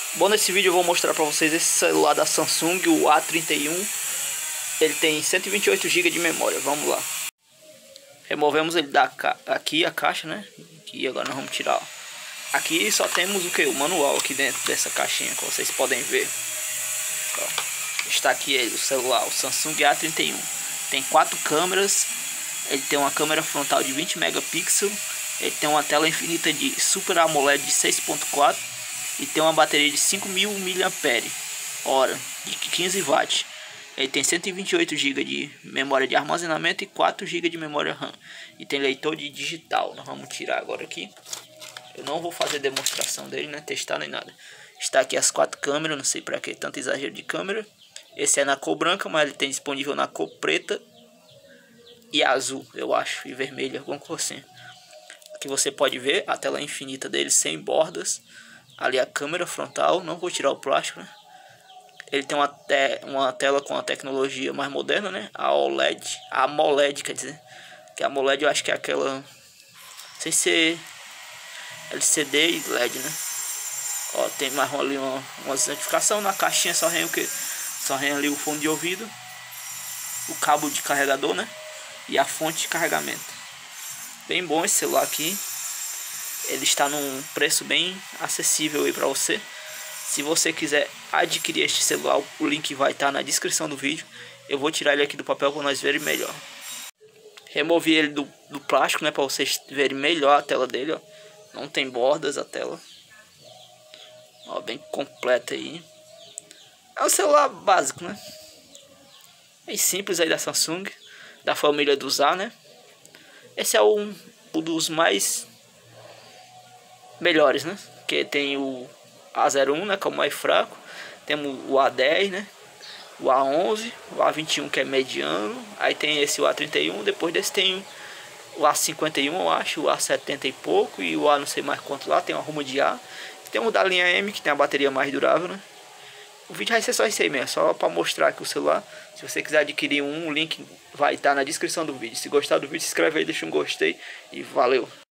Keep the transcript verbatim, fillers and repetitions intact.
Bom, nesse vídeo eu vou mostrar para vocês esse celular da Samsung, o A trinta e um. Ele tem cento e vinte e oito gigas de memória. Vamos lá. Removemos ele da ca... aqui a caixa, né? E agora nós vamos tirar. Ó. Aqui só temos o que? O manual aqui dentro dessa caixinha, como vocês podem ver. Ó. Está aqui ele, o celular, o Samsung A trinta e um. Tem quatro câmeras. Ele tem uma câmera frontal de vinte megapixels. Ele tem uma tela infinita de Super AMOLED de seis ponto quatro. E tem uma bateria de cinco mil miliampères-hora de quinze watts. Ele tem cento e vinte e oito gigas de memória de armazenamento e quatro gigas de memória RAM. E tem leitor de digital. Nós vamos tirar agora aqui. Eu não vou fazer demonstração dele, né? Testar nem nada. Está aqui as quatro câmeras. Não sei para que tanto exagero de câmera. Esse é na cor branca, mas ele tem disponível na cor preta e azul, eu acho. E vermelho, alguma cor assim. Aqui você pode ver a tela infinita dele sem bordas. Ali a câmera frontal. Não vou tirar o plástico, né? Ele tem uma, te uma tela com a tecnologia mais moderna, né? A OLED. A AMOLED, quer dizer. Que a AMOLED eu acho que é aquela... Não sei se é L C D e L E D, né? Ó, tem mais ali uma, uma notificação. Na caixinha só vem o que? Só vem ali o fone de ouvido. O cabo de carregador, né? E a fonte de carregamento. Bem bom esse celular aqui. Ele está num preço bem acessível aí para você. Se você quiser adquirir este celular, o link vai estar na descrição do vídeo. Eu vou tirar ele aqui do papel para nós verem melhor. Removi ele do, do plástico, né, para vocês verem melhor a tela dele, ó. Não tem bordas a tela. Ó, bem completa aí. É um celular básico, né? Bem simples aí da Samsung, da família dos A, né? Esse é um, um dos mais melhores, né? Que tem o A zero um, né, que é o mais fraco. Temos o A dez, né? O A onze, o A vinte e um, que é mediano. Aí tem esse o A trinta e um. Depois desse tem o A cinquenta e um, eu acho. O A setenta e pouco. E o A não sei mais quanto lá. Tem uma rumo de A. Tem o da linha M, que tem a bateria mais durável, né? O vídeo vai ser só isso aí mesmo. Só para mostrar aqui o celular. Se você quiser adquirir um, o link vai estar na descrição do vídeo. Se gostar do vídeo, se inscreve aí, deixa um gostei. E valeu!